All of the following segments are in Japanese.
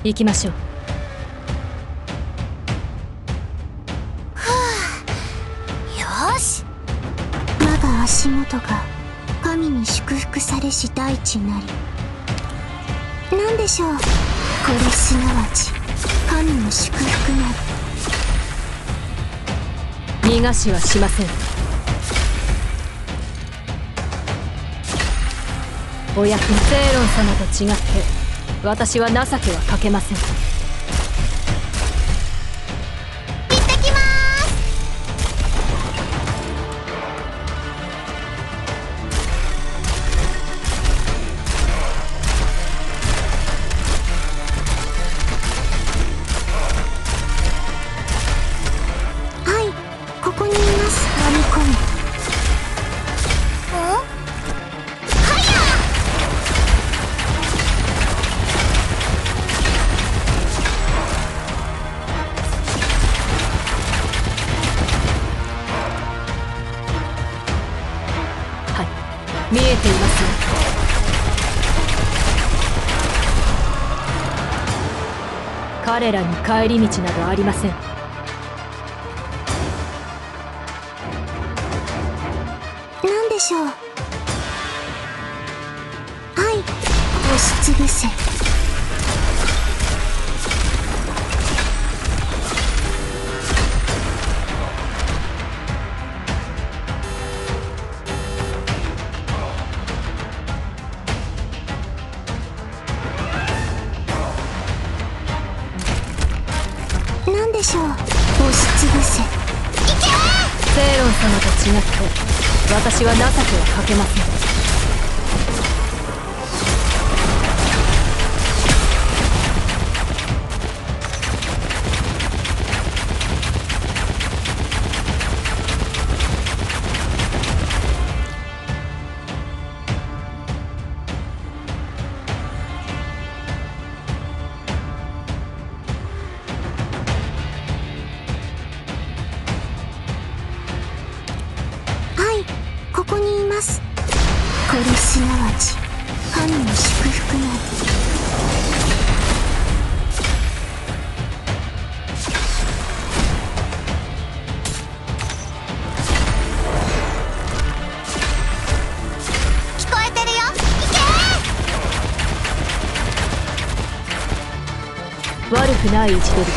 行きましょう。 よし。我が足元が神に祝福されし大地なり。何でしょう、これすなわち神の祝福なり。 逃がしはしません。お役にセイロン様と違って私は情けはかけません。 行ってきまーす。はい、ここにいます。編み込む。 見えていますよ。彼らに帰り道などありません。 何でしょう。はい、押しつぶせ。何でしょう。押しつぶせ。いけー。 セイロン様と違って私は情けはかけません。 ここにいます。これすなわち神の祝福なり。聞こえてるよ。行けー。 悪くない位置取りです。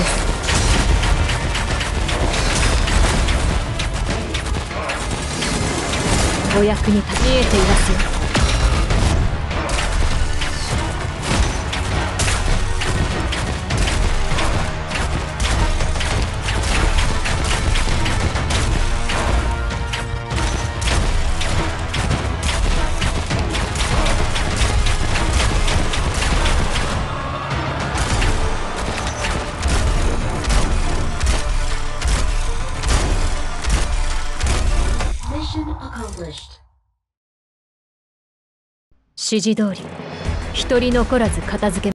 お役に立て見えていますよ。指示通り一人残らず片付け